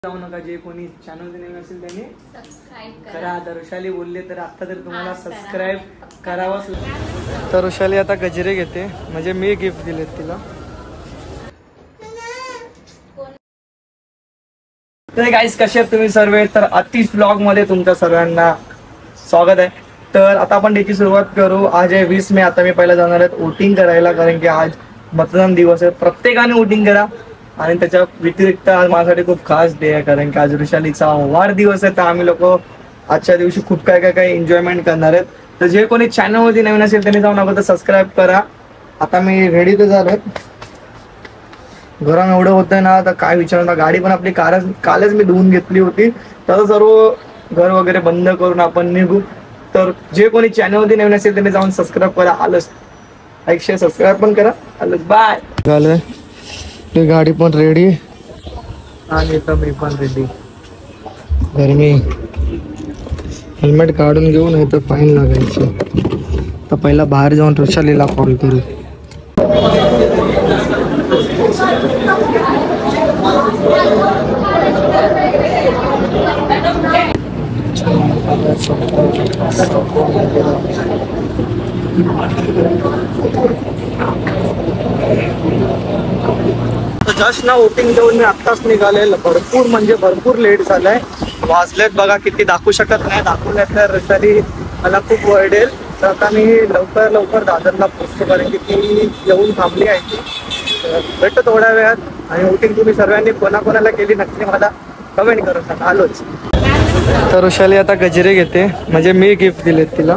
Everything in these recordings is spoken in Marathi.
जाऊ नका. जे कोणी चॅनल नवीन असेल त्यांनी सबस्क्राईब करा. तर ऋषाली बोलले तर आता तर तुम्हाला सबस्क्राईब करावंच लागेल. तर ऋषाली आता गजरे घेते, म्हणजे मी गिफ्ट दिलेत तिला. तर गाईस कसे आहात तुम्ही सर्व? तर अतिश ब्लॉग मध्ये तुमच्या सर्वांना स्वागत आहे. तर आता आपण त्याची सुरुवात करू. आज आहे 20 मे. आता मी पहिला जाणार आहे वोटिंग करायला, कारण की आज मतदान दिवस आहे. प्रत्येकाने वोटिंग करा. आणि त्याच्या व्यतिरिक्त आज माझ्यासाठी खूप खास डे आहे, कारण की आज ऋषालीचा वाढदिवस आहे. तर आम्ही लोक आजच्या दिवशी खूप काय एन्जॉयमेंट करणार आहेत. तर जे कोणी चॅनलवरती नवीन असेल त्यांनी जाऊन अगोदर सबस्क्राईब करा. आता मी रेडी तर झालोय. गरम एवढं होतंय ना, तर काय विचारणार. गाडी पण आपली कालच मी धुवून घेतली होती. तर सर्व घर वगैरे बंद करून आपण निघू. तर जे कोणी चॅनलवरती नवीन असेल त्यांनी जाऊन सबस्क्राईब करा. आलंच लाईक शेअर सबस्क्राईब पण करा. आलंच बाय. झालं ती गाडी पण रेडी आणि इथं मी पण रेडी. गरमी हेल्मेट काढून घेऊ, नाही तर फाईन लागायची. तर पहिला बाहेर जाऊन ऋषालीला कॉल करू. जस्ट ना वोटिंग देऊन मी आत्ताच निघाले. भरपूर म्हणजे भरपूर लेट झालाय. वाजलेत बघा किती, दाखवू शकत नाही. दाखवले तर तरी मला खूप वरडेल. तर आता मी लवकर दादरला पोहोचतो, कारण की ती येऊन थांबली आहे. ती भेटतो थोड्या वेळात. आणि वोटिंग तुम्ही सर्वांनी कोणाकोणाला केली नक्की मला कमेंट करू शकता. आलोच. तर ऋषाली आता गजरे घेते, म्हणजे मी गिफ्ट दिलेत तिला.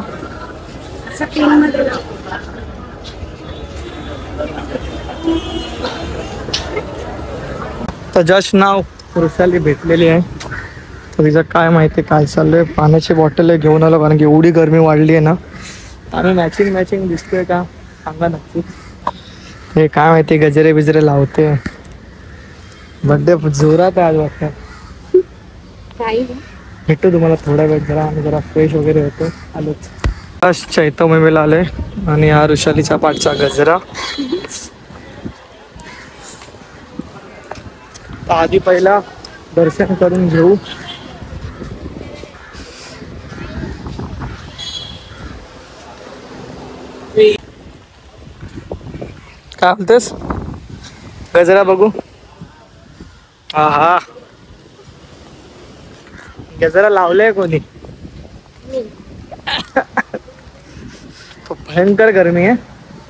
तर जस्ट नाव ऋषाली भेटलेली आहे. तर तिचं काय माहिती काय चाललंय. पाण्याची बॉटल घेऊन आलो, कारण की एवढी गरमी वाढली आहे ना. आम्ही मॅचिंग दिसतोय का सांगा नक्की. हे काय माहिती गजरे बिजरे लावते. बर्थडे जोरात आहे आज वाटतं. भेटतो तुम्हाला थोड्या वेळ. जरा फ्रेश वगैरे होतो. आलोच. चैतन्यला आलोय आणि हा ऋषालीचा पाठचा गजरा. आधी पहिला दर्शन करून घेऊ. काय बोलतेस? गजरा बघू. हा गजरा लावलाय कोणी? तो भयंकर गरमी आहे.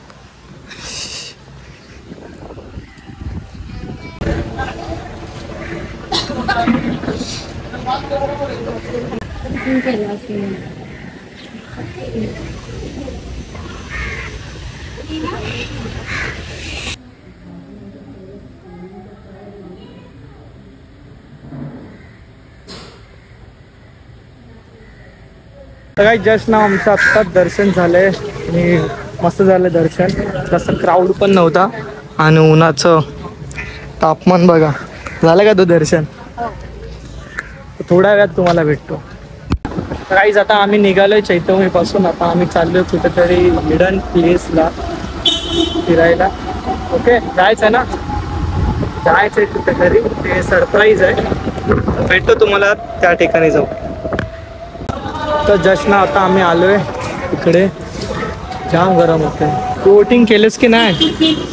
काही जस्ट ना आमचं आत्ताच दर्शन झालंय आणि मस्त झालं दर्शन. जास्त क्राऊड पण नव्हता आणि उन्हाचं तापमान बघा. झालं का तो दर्शन? थोड्या वेळात तुम्हाला भेटतो. काहीच आता आम्ही निघालोय चैतन्यपासून. आता आम्ही चाललोय कुठेतरी हिडन प्लेसला फिरायला. ओके जायचं ना, जायचंय कुठेतरी. ते सरप्राईज आहे. भेटतो तुम्हाला त्या ठिकाणी जाऊ. तर जस्ट ना आता आम्ही आलोय इकडे. जाम गरम होते. तू वोटिंग केलंस की नाही?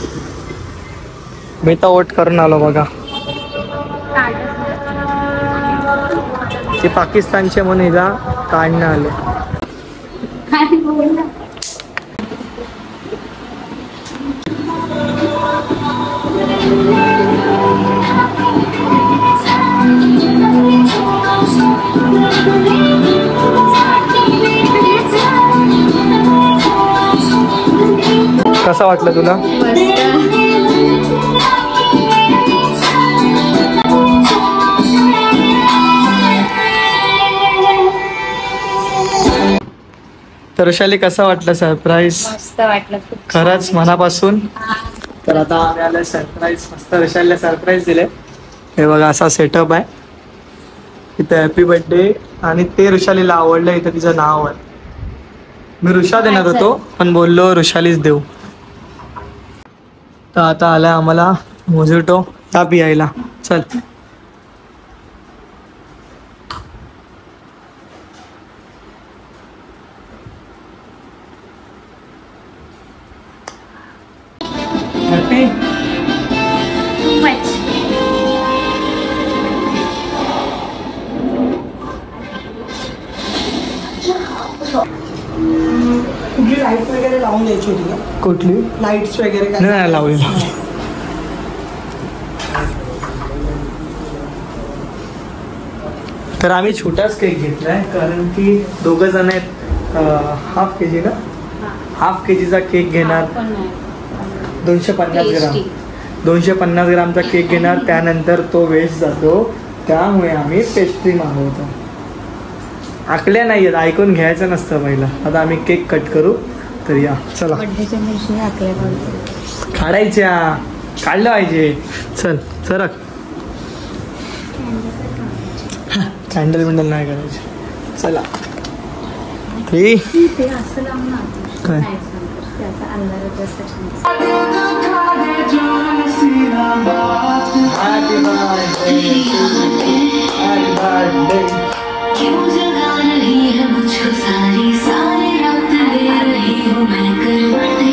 मी तर वोट करून आलो बघा. ते पाकिस्तानचे म्हणून हिला काढणं आले. कसं वाटलं तुला? तर ऋषाली कसं वाटलं सरप्राईज? मस्त वाटलं. खरंच मनापासून. तर आता आम्ही आलं सरप्राईज. मस्त ऋषालीला सरप्राईज दिले. हे बघा असा सेटअप आहे. इथं हॅपी बर्थडे आणि ते ऋषालीला आवडलं. इथं तिचं नाव आहे. मी ऋषा देणार होतो पण बोललो ऋषालीच देऊ. तर आता आलाय आम्हाला मोजिटो ता पियायला. चल वगैरे लावून द्यायची होती का? कुठली? लाईट्स वगैरे काय? नाही लावली. तर आम्ही छोटाच केक घेतलाय कारण की 2 जण आहेत. हाफ के जी ना, हाफ के जीचा केक घेणार. 250 ग्राम 250 ग्रामचा केक घेणार. त्यानंतर तो वेस्ट जातो, त्यामुळे आम्ही पेस्ट्री मागवतो. आकल्या नाही आहेत, ऐकून घ्यायचं नसतं पहिलं. आता आम्ही केक कट करू. तर या चला, काढायच्या, काढलं पाहिजे. चल सरक. कॅन्डल बिंडल नाही करायचे. चला काय क्यों जगा रही है मुझको सारी सारी रात ले रही हूँ मैं करवटें.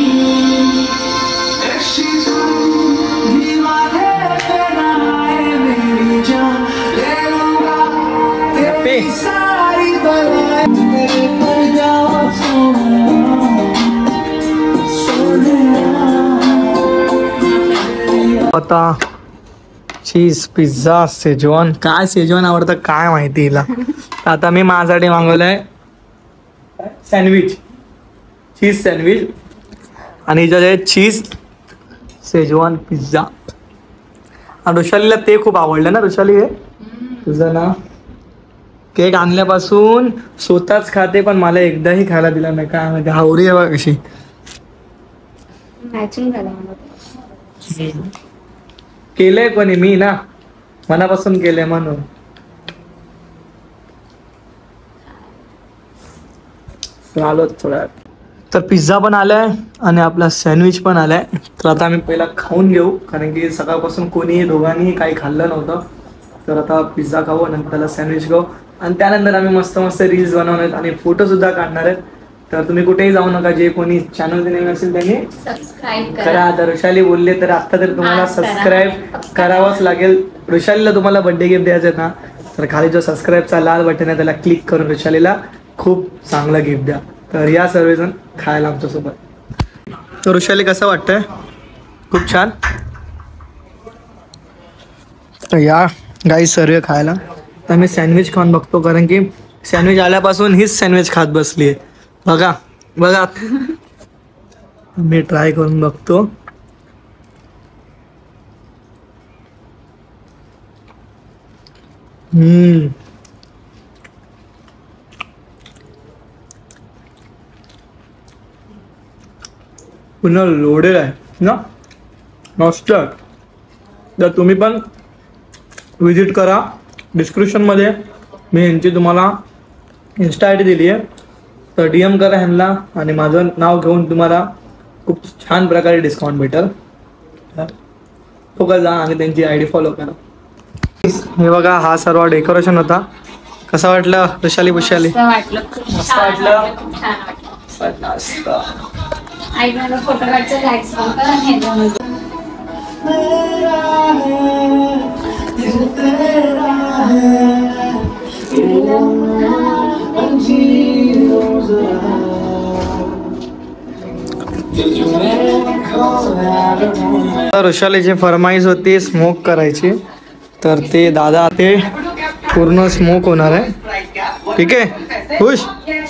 आता चीज पिझ्झा शेजवान. काय शेजवान आवडतं काय माहिती हिला. आता मी माझ्यासाठी मागवलंय सँडविच, चीज सँडविच. आणि हिच्याकडे चीज शेजवान पिझ्झा. आणि ऋषालीला ते खूप आवडलं ना. ऋषाली हे तुझं ना, केक आणल्यापासून स्वतःच खाते पण मला एकदाही खायला दिला नाही. काय माहिती हावरी आहे बघ कशी. केलंय कोणी? मी ना, मनापासून केलंय म्हणून. आलो थोड्या. तर पिझ्झा पण आलाय आणि आपला सँडविच पण आलाय. तर आता आम्ही पहिला खाऊन घेऊ कारण की सकाळपासून कोणीही दोघांनीही काही खाल्लं नव्हतं. तर आता पिझ्झा खाऊ, नंतर त्याला सँडविच खाऊ आणि त्यानंतर आम्ही मस्त मस्त रील्स बनवणार आहेत आणि फोटो सुद्धा काढणार आहेत. तर तुम्ही कुठेही जाऊ नका. जे कोणी चॅनल नवीन असेल त्यांनी सबस्क्राईब करा. तर ऋषाली बोलले तर आता तर तुम्हाला सबस्क्राईब करावंच लागेल. ऋषालीला तुम्हाला बर्थडे गिफ्ट द्यायचं ना, तर खाली जो सबस्क्राईबचा लाल बटन आहे त्याला क्लिक करून ऋषालीला खूप चांगलं गिफ्ट द्या. तर या सर्वजण खायला आमच्यासोबत. तर ऋषाली कसं वाटतंय? खूप छान. तर या गाई सर्व खायला. तर मी सँडविच खाऊन बघतो कारण की सँडविच आल्यापासून हीच सँडविच खात बसली आहे. बघा बघा, मी ट्राय करून बघतो. पुन्हा लोडेड आहे ना, मस्त. तर तुम्ही पण विजिट करा. डिस्क्रिप्शनमध्ये मी यांची तुम्हाला इन्स्टा आय डी दिली आहे. तर DM करा ह्यांना आणि माझं नाव घेऊन तुम्हाला खूप छान प्रकारे डिस्काउंट भेटेल. तो का जा आणि त्यांची ID फॉलो करा. हे बघा, हा सर्व डेकोरेशन होता. कसं वाटलं ऋषाली पुशाली? मस्त वाटलं. फोटो ऋषालीची फरमाईश होती स्मोक करायची, तर ते दादा ते पूर्ण स्मोक होणार आहे. ठीक आहे, खुश?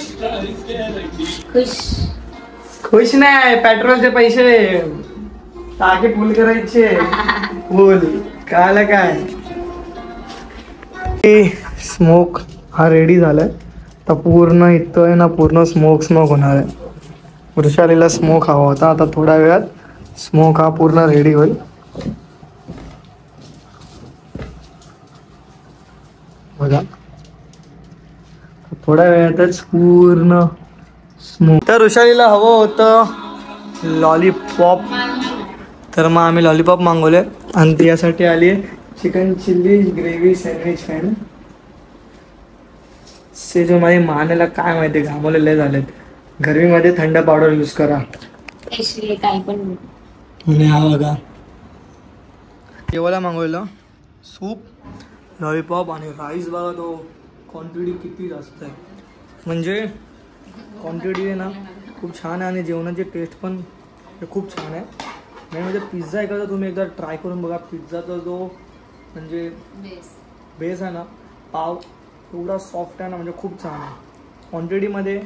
खुश नाही, पेट्रोलचे पैसे टाके फुल करायचे. फुल कळालं काय? स्मोक हा रेडी झालाय. तर पूर्ण इथं आहे ना, पूर्ण स्मोक होणार आहे. वृषालीला स्मोक हवा होता. आता थोड्या वेळात स्मोक हा पूर्ण रेडी होईल. बघा, थोड्या वेळातच पूर्ण स्मोक. तर वृषालीला हवं होतं लॉलीपॉप, तर मग आम्ही लॉलीपॉप मागवले आणि त्यासाठी आली चिकन चिल्ली ग्रेव्ही सँडविच खायला. से जो माझी मानेला काय माहिती घामवलेले झालेत. गरमीमध्ये थंड पावडर यूज करा. काही पण हा बघा, जेवायला मागवलेलं सूप, लॉलीपॉप आणि राईस. बघा तो क्वांटिटी किती जास्त आहे, म्हणजे क्वांटिटी आहे ना खूप छान आहे आणि जेवणाची टेस्ट पण खूप छान आहे. मेन म्हणजे पिझ्झा एखादा तुम्ही एकदा ट्राय करून बघा. पिझ्झाचा जो म्हणजे बेस आहे ना, पाव एवढा सॉफ्ट आहे ना, म्हणजे खूप छान आहे. क्वांटिटीमध्ये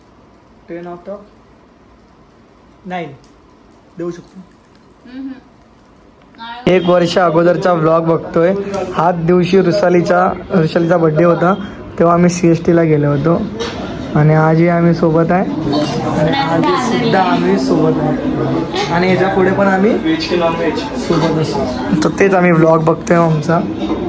10/9 देऊ शकतो. 1 वर्ष अगोदरचा व्लॉग बघतोय. हाच दिवशी ऋषालीचा बड्डे होता, तेव्हा आम्ही CSTला गेलो होतो आणि आजही आम्ही सोबत आहे आणि आजही सुद्धा आम्ही सोबत आहे आणि याच्या पुढे पण आम्ही व्हेज की नॉन व्हेज सोबत असतो. तर तेच आम्ही व्लॉग बघतोय आमचा.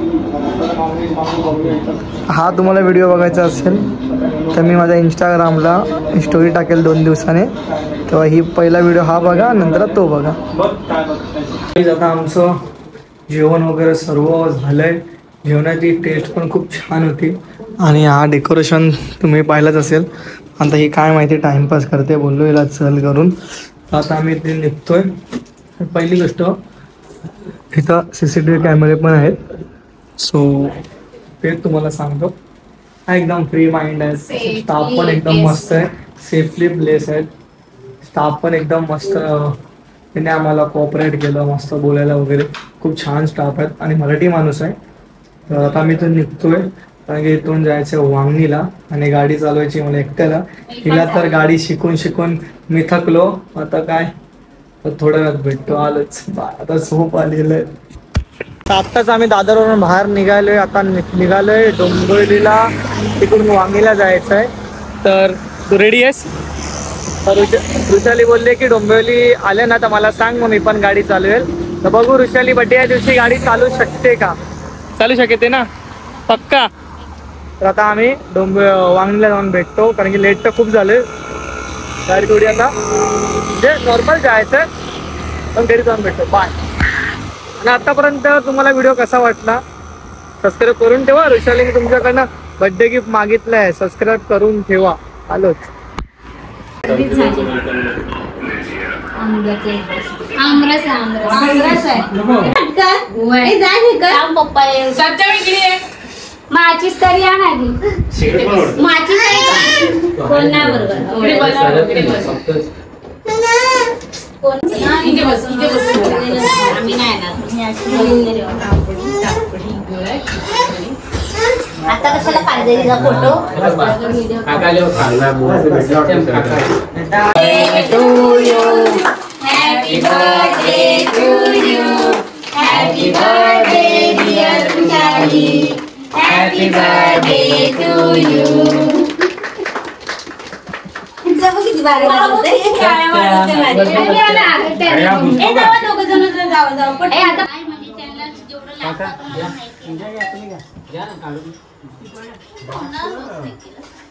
हा तुम्हाला व्हिडिओ बघायचा असेल तर मी माझ्या इंस्टाग्रामला स्टोरी टाकेल 2 दिवसाने, तेव्हा ही पहिला व्हिडिओ हा बघा, नंतर तो बघा. आता आमचं जेवण वगैरे सर्व झालंय. जेवणाची टेस्ट पण खूप छान होती आणि हा डेकोरेशन तुम्ही पाहिलंच असेल. आता ही काय माहिती टाइमपास करते, बोललो हिला चल करून. आता आम्ही इथे निघतोय. पहिली गोष्ट इथं CCTV कॅमेरे पण आहेत, सो ते तुम्हाला सांगतो. हा एकदम फ्री माइंड आहे. स्टाफ पण एकदम मस्त आहे. सेफली प्लेस आहे. स्टाफ पण एकदम मस्त, त्याने आम्हाला कोऑपरेट केलं, मस्त बोलायला वगैरे. खूप छान स्टाफ आहेत आणि मराठी माणूस आहे. तर आता मी इथून निघतोय कारण की इथून जायचं वांगणीला आणि गाडी चालवायची मला एकट्याला. तिला तर गाडी शिकून मी थकलो. आता काय थोड्या वेळात भेटतो, आलोच. आता झोप आलेलं आहे. आत्ताच आम्ही दादरवरून बाहेर निघालोय. आता निघालोय डोंबिवलीला, तिकडून वांगीला जायचं आहे. तर तू रेडी आहेस? ऋषाली बोलले की डोंबिवली आले ना तर मला सांग, मग मी पण गाडी चालवेल. तर बघू ऋषाली बड्डे या दिवशी गाडी चालू शकते का? चालू शकते ना पक्का? तर आता आम्ही वांगणीला जाऊन भेटतो कारण की लेट तर खूप झाले. गाडी थोडी आता म्हणजे नॉर्मल जायचं पण घरी जाऊन भेटतो. बाय. आणि आतापर्यंत तुम्हाला व्हिडिओ कसा वाटला सबस्क्राईब करून ठेवा. ऋषालीने तुमच्याकडनं बड्डे गिफ्ट मागितलं आहे, सबस्क्राईब करून ठेवा. आलोच. माचीस तरी आणाली. माचीस कोण नाही बरोबर. आम्ही नाही आता कशाला पाहिजे photo. Happy birthday to you. Happy birthday dear Rishali. Happy birthday to you. किती बारा वाजते. दोघ जण जाऊ पण आता म्हणजे त्यांना जेवढं लागतं